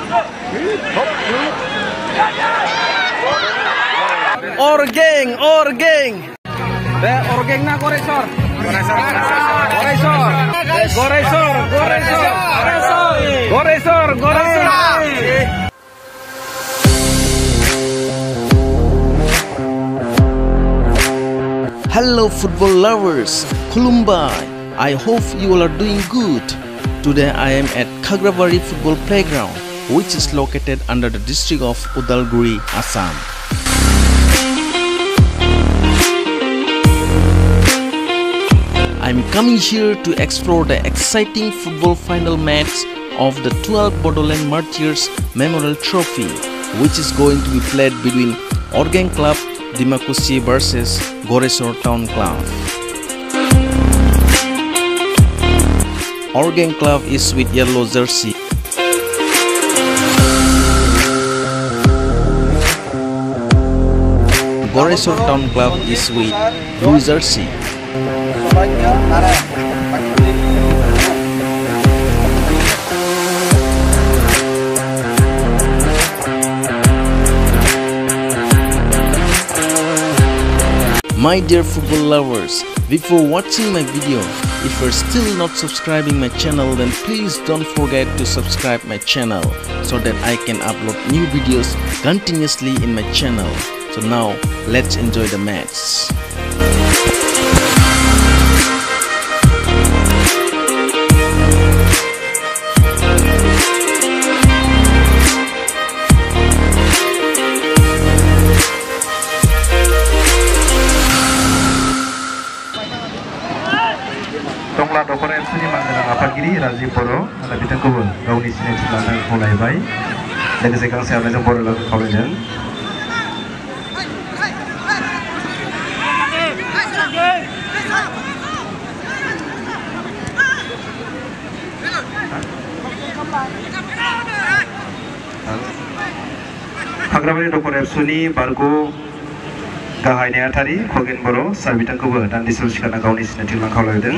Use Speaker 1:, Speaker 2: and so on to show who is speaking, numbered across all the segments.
Speaker 1: Orgeng. Orgeng na Goresor.
Speaker 2: Hello football lovers, Kulumbai. I hope you all are doing good. Today I am at Khagrabari Football Playground, which is located under the district of Udalguri, Assam. I'm coming here to explore the exciting football final match of the 12th Bodoland Martyrs Memorial Trophy, which is going to be played between Orgeng Club Dimakusi versus Goresor Town Club. Orgeng Club is with yellow jersey. Goresor Town Club is with blue jersey. My dear football lovers, before watching my video, if you're still not subscribing my channel, then please don't forget to subscribe my channel so that I can upload new videos continuously in my channel. So now, let's enjoy the match.
Speaker 3: Tongla Dokor FC Manggana Afagiri Rajiv Boro ada bitangkauan gauni sinet belakang khawlaibai logoसे गांसे आरनायजों बर' लोगो खावलायदों Khagrabari Dokor FC ni Bargo गाहाय नेहाथारि खगेन बर' सार बिथांखौबो दान्दिसे सिगां गावनि सिनायथि लां खावलायदों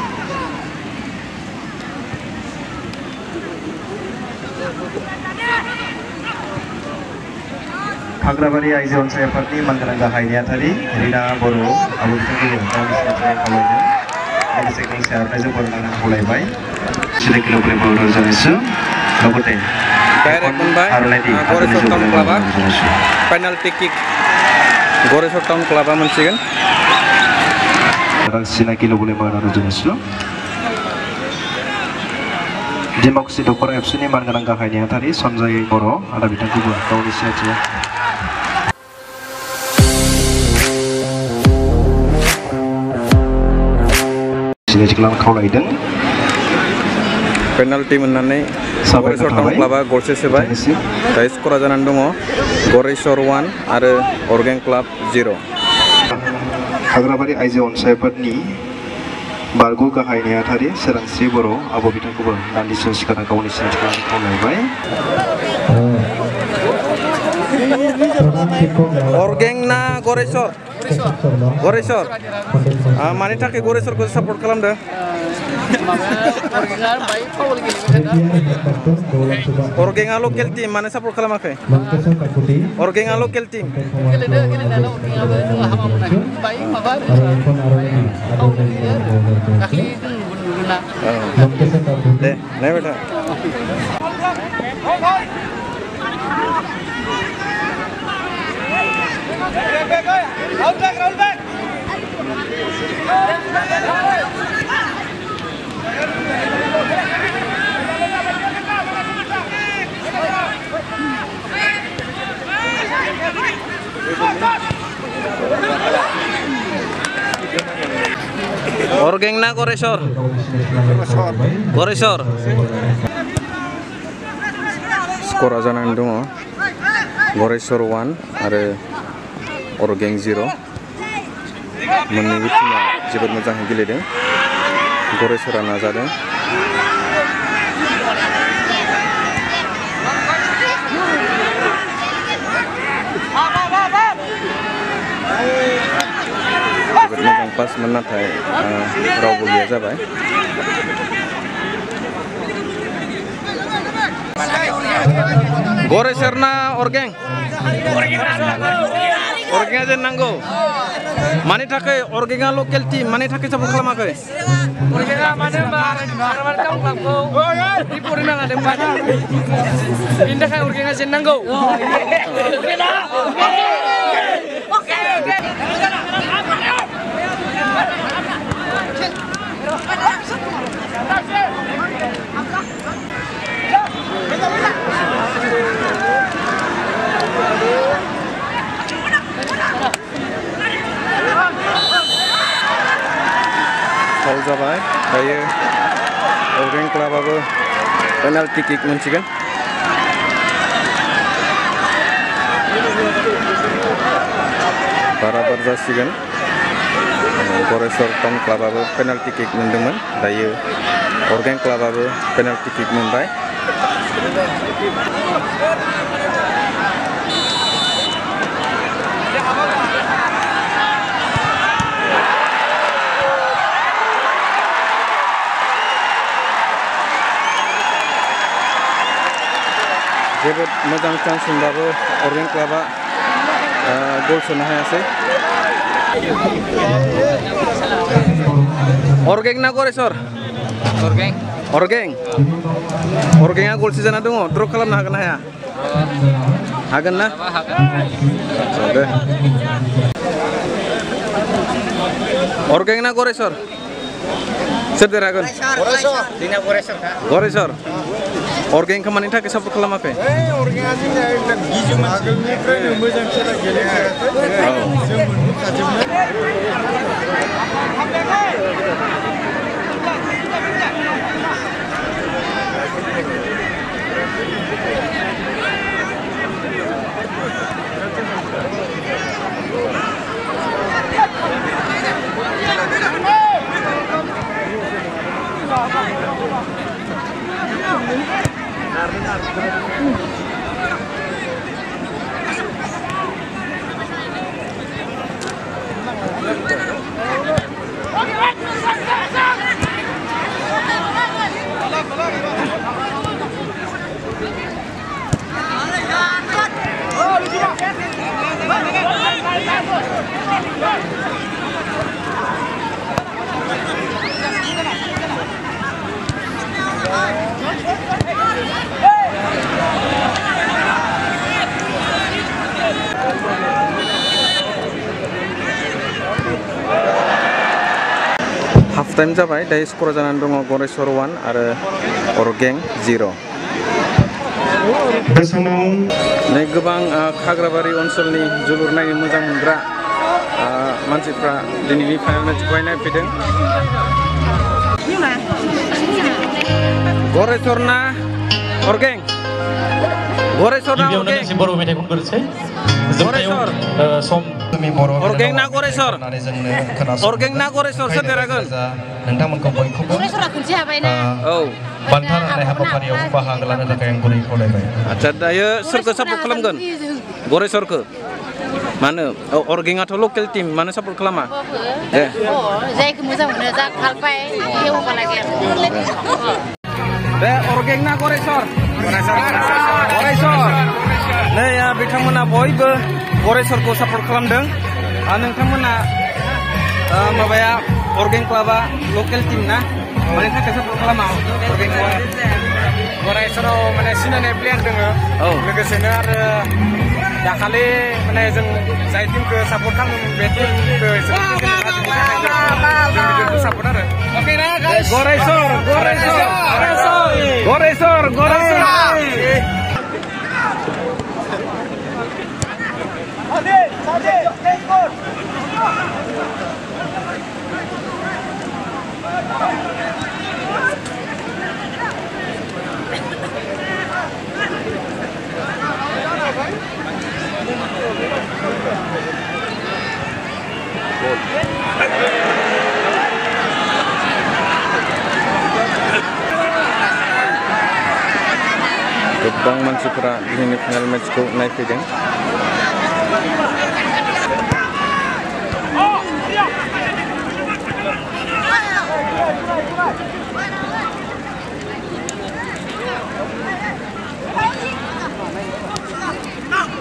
Speaker 3: Khagrabari आइजो अनसाय आफादनि मानगोनां गाहाय नेहाथारि रिना बर' आबो बिथांखौबो गावनि सिनायथि लां खावलायदों लोगोसे गांसे आरनायजों बर' लांनानै खावलायबाय 7 किल'ग्राम बर' जानायसो लगते
Speaker 1: डाइरेक्ट मोनबाय Goresor Town Club penalty kick Goresor Town Club मोनसिगोन
Speaker 3: Rangsina kilogram आरो जेनेसो Dimakusi Dokor FC नि मानगोनां गाहाय नेहाथारि सनजय बर' आदा बिथांखौबो गावनि सिनायथि खालाम खावलायदों
Speaker 1: पेनाल्टी मोननानै Goresor Town Club गरसे सोबाय दा स्करा जानानै दङ Goresor 1 आरो Orgeng Club 0
Speaker 3: Khagrabari आइजो अनसाय आफादनि बारगु गाहाय नेहाथारि सोरांस्रि बर' आबो बिथांखौबो दान्दिसे सिगां गावनि सिनायथि खावलायबाय
Speaker 1: Orgeng na Goresor मानि थाखाय Goresorखौ सापर्ट खालामदों Orgenga local team माने सापर्ट खालामाखै Orgenga local team दे नहीं बेटा Orgeng na Goresor skor जानानै दङ Goresor 1 आरो Orgeng 0 मोननैबो टीमा जोबोद मोजाङै गेलेदों Goresora नाजादों जोबोद मोजां पास मोन नाथाय रावबो गैया जाबाय Goreser na orgeng? Orgeng aja nanggo. Mani takai orgenga local team, mani takai support kalamakai?
Speaker 4: Orgenga mana mar kamu kamu. Di purina ada mana? Pindah kan orgenga jenanggo.
Speaker 1: Foul जाबाय दायो Orgeng क्लाबाबो पेनाल्टी किक मोनसिगोन बराबर जासिगोन Goreswar town क्लाबाबो penalty kick मोनदोंमोन दायो Orgeng क्लाबाबो पेनाल्टी किक मोनबाय जोबोद मोजां चान्स मोनबाबो Orgeng क्लाबा गल सोनो हायासै Orgeng ना गरेस्वर Orgeng Orgenga गल सोजाना दङ द्र खालामनो हागोन ना हाया हागोन ना दे Orgeng ना गरेस्वर सोर देरहागोन Goreswar Orgeng kemana tak support kalamakai?
Speaker 5: Orgeng aja nggak gizi masuk nih, keren banget cara
Speaker 1: Half time जाबाय दायो स्क'र जानानै दङ गरेस्वर 1 आरो Orgeng 0
Speaker 3: बे समाव
Speaker 1: नै गोबां खाग्राबारि ओनसोलनि जोलुर नायनो मोजां मोनग्रा मानसिफ्रा दिनैनि फाइनाल मेचखौहाय नायफैदों गरेस्वर ना Orgeng गरेस्वर ना Orgeng
Speaker 6: बर' मेथाइखौ गोरोसै
Speaker 1: गरेस्वर Orgeng ना गरेस्वर Orgeng ना गरेस्वर सोर देरहागोन
Speaker 3: नोंथांमोनखौ बयखौबो
Speaker 4: गरेस्वरा खनसे हाबायना
Speaker 1: औ
Speaker 3: बान्था राननाय हाबाफारियाव बाहागो लानो थाखाय आं गुरै खावलायबाय
Speaker 1: आच्छा दायो सोरखौ सापर्ट खालामगोन गरेस्वरखौ मानो Orgengaथ' लकेल टीम मानो सापर्ट खालामा दे
Speaker 4: जायखौ मोजां मोनो जा खालबाय एवबा लागि
Speaker 1: दे Orgeng ना गरेस्वर गरेस्वर नै बिथांमोना बयबो गरेस्वरखौ सापर्ट खालामदों नोंथांमोना माबाया Orgeng क्लाबा लकेल टीम ना माने थाखाय सापर्ट खालामा Orgeng
Speaker 5: गरेस्वराव माने सिनायनाय प्लेयार दङ लोगोसेनो आरो दाखालि माने जों जाय टीमखौ सापर्ट खालामोमोन बे टीमखौ सापर्ट आरो
Speaker 1: गरेस्वर गोबां मानसिफोरा दिनैनि फाइनाल मेचखौ नायफैदों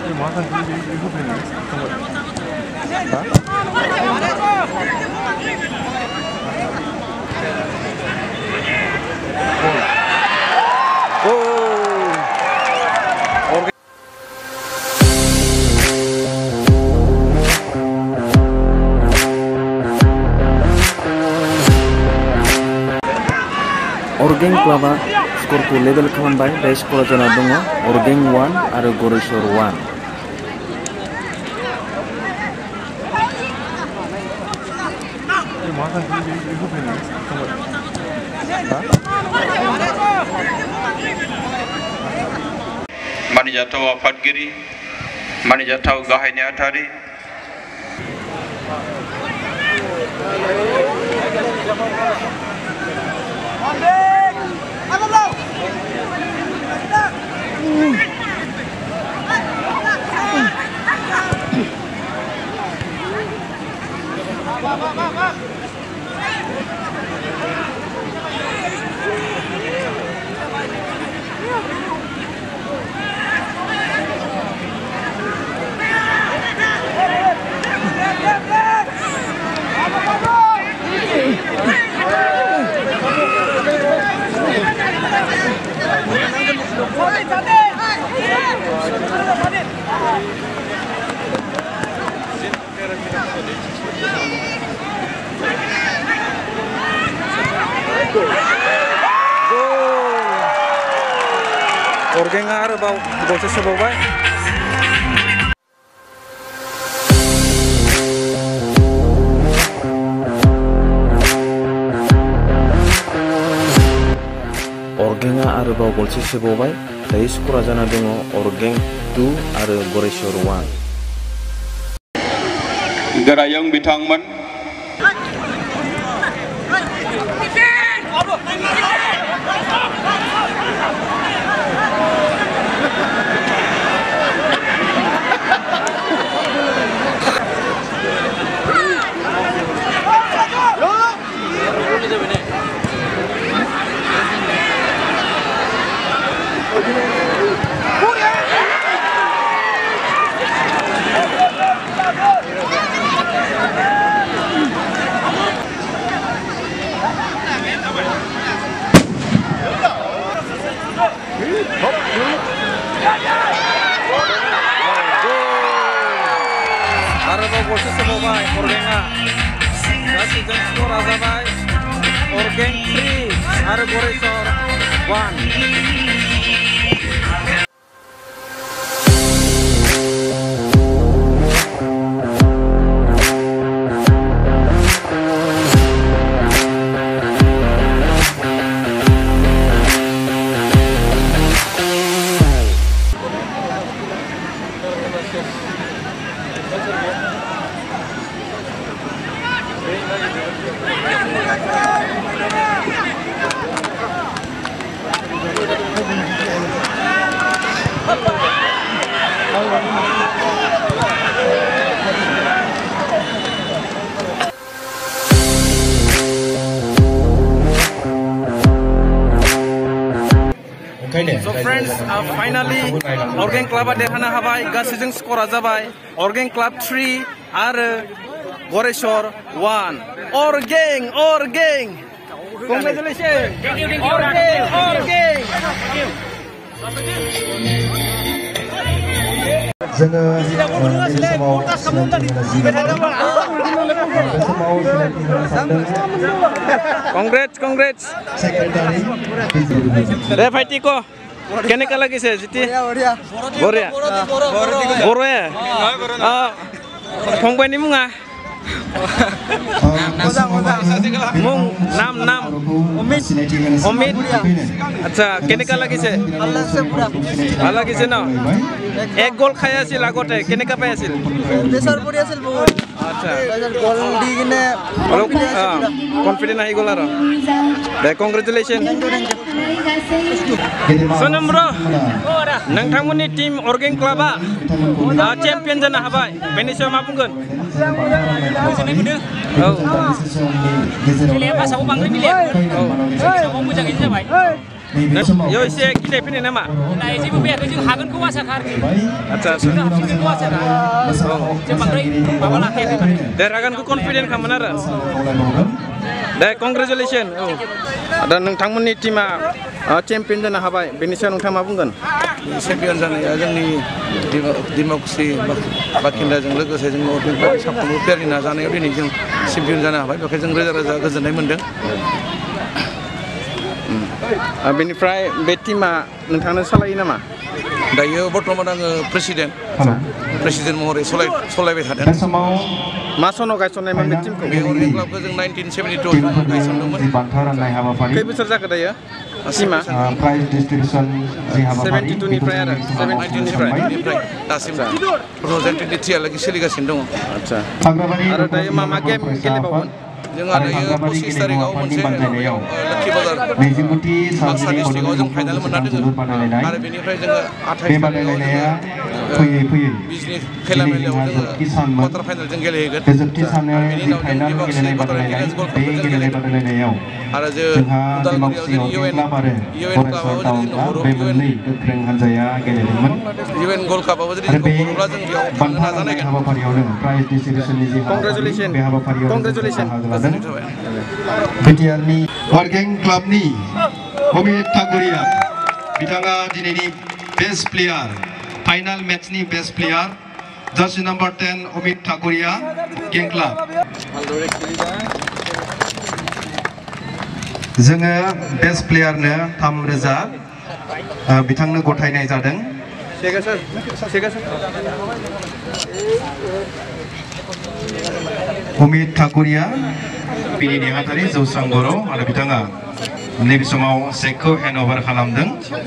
Speaker 2: Orgeng Klaba skorku level खालामबाय दा skora जाना दङ Orgeng 1 आरो Goreisor 1
Speaker 6: मानिजाथाव आफादगिरि मानिजाथाव गाहाय नेहाथारि
Speaker 1: Orgenga आरोबाव गलसे सोबावबाय
Speaker 2: Orgenga आरोबाव गलसे सोबावबाय दायो skora जाना दङ Orgeng 2 आरो Goreisor 1
Speaker 6: गोरायुं बिथांमोन
Speaker 1: आरोबाव गलसे सोबावबाय Orgenga गासैजों skora जाबाय Orgeng 3 आरो Goreisor 1 So friends, finally Orgeng Club देरहानो हाबाय गासैजों skora जाबाय Orgeng Club 3 आरो Goreisor 1 Orgeng congratulations Orgeng
Speaker 3: जोङो
Speaker 1: congrats
Speaker 3: सेक्रेटारि
Speaker 1: रे भाइटिको केनेका लागिसे जिति बरिया बरिया फंबायनि मुङा मुं नाम अमित अच्छा केनेका लागिसे ভাল লাগিছে ন এক গোল খাই আছিল আগতে কেনেকা পাই আছিল প্ৰেছাৰ পৰি আছিল বহুত আচ্ছা গোল দি কিনে কনফিডেন্ট আহি গ'ল আৰু দে কংগ্ৰেচুলেशन सनम ब्रो नोंथांमोननि टीम Orgeng Club-आ चेम्पियन जानो हाबाय बेनि सायाव मा बुंगोन गोजोननाय मोनो औ गेलेया पासाव बांद्राय मिलाया औ मोजाङैनो जाबाय
Speaker 3: नैबे समाव
Speaker 1: Yo ise gile pini nama.
Speaker 4: Nah, ini gue biar juga hagen kuat sekali.
Speaker 1: Acha acha.
Speaker 4: Hagen kuat sekali. Cemangrai, bawa laki itu.
Speaker 1: Deragan ku confident kamanara. Deh, congratulations. Oh. Dan nongtangmoni tima champion jana habai. Beni sayaw nongtang ma बुंगोन?
Speaker 7: Champion जानाया जोंनि डेम'क्रेसि बाखिन्दाजों लोगोसे जों अलिम्पिक साफ्रोमबो प्लेयारनि नाजानायाव दिनै जों चेम्पियन जानो हाबाय बेखायनो जों रोजा रोजा गोजोननाय मोन्दों।
Speaker 1: बेनिफ्राय बे टीमा नोंथांनो सालायो नामा?
Speaker 7: दायो बर्तमान आङो प्रेसिडेन्ट महरै सालायबाय थादों।
Speaker 3: बे समाव
Speaker 1: मा सनाव गायसननायमोन बे टीमखौ?
Speaker 7: बे अरगें क्लाबखौ जों 1972 आव गायसनदोंमोन।
Speaker 3: बान्था राननाय हाबाफारि
Speaker 1: खै बोसोर जाखो दायो? टीमा
Speaker 3: प्राइज डिस्ट्रिबिउसन जि हाबाफारि
Speaker 1: 72 निफ्राय आरो
Speaker 7: 1972निफ्राय दासिम 2023 हालागै सोलिगासिनो दङ।
Speaker 1: आच्छा
Speaker 3: हाग्राबारि
Speaker 1: आरो दायो मा मा गेम गेलेबावगोन?
Speaker 7: जोंहा दायो 25 तारिखआव मोनसे लोखि बाजार बाक्सा डिस्ट्रिक्टआव जों फाइनाल मोनना दोङो आरो बेनिफ्राय जोङो 28 तारिखआव बिजनि खेला मेलायाव जोङो क्वार्टार फाइनाल जों गेलेहैगोन।
Speaker 3: जोबथि साननाय फाइनाल गेलेनाय बादायलायनाय बे गेलेनाय बादायलायनायाव
Speaker 7: आरो जों
Speaker 3: जोंहा
Speaker 7: उदालगुरियाव
Speaker 3: इउएन क्लाबाव बे मोननै गोख्रों हानजाया गेलेदोंमन।
Speaker 7: इउएन गल कापआव जुदि जों हरोब्ला जों बेयाव थांनो नाजानायगोन।
Speaker 3: हाबाफारियावनो प्राइज डिस्ट्रिबिउसननि जि
Speaker 1: Congratulations.
Speaker 3: बे हाबाफारियाव
Speaker 1: Congratulations.
Speaker 3: बिटिआरनि वर्किं क्लाबनि अमित ठाकुरिया बिथाङा दिनैनि बेस्ट प्लेयार फाइनाल मेचनि best player jersey number 10 Amit Thakuria गें क्लाब। जोङो बेस्ट प्लेयारनो 3,000 बिथांनो गथायनाय जादों। अमित ठाकुरिया बिनि नेहाथारि जौस्रां बर' आरो बिथाङा नैबे समाव चेकखौ हेन्डअभार खालामदों।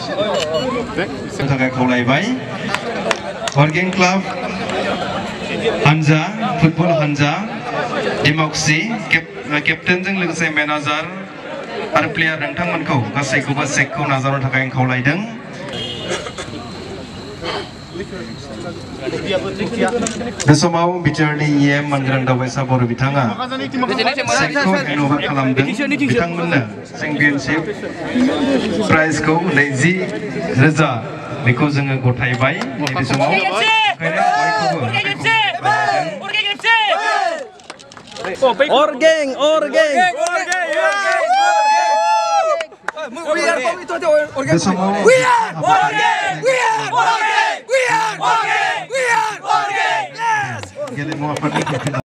Speaker 3: थाखाय खावलायबाय वर्किं क्लाब हानजा फुटबल हानजा डेम'क्रेसि केप्टेनजों लोगोसे मेनेजार आरो प्लेयार नोंथांमोनखौ गासैखौबो चेकखौ नाजावनो थाखाय खावलायदों। बे समाव बिटिआरनि EM मानगोनां दावबायसा बर' बिथाङा चेकखौ हेन्डअभार खालामदों। बिथांमोननो चेम्पियनशिप प्राइजखौ 20,000 बेखौ जोङो गथायबाय। नैबे समाव बे समाव गेलेमु आफादनि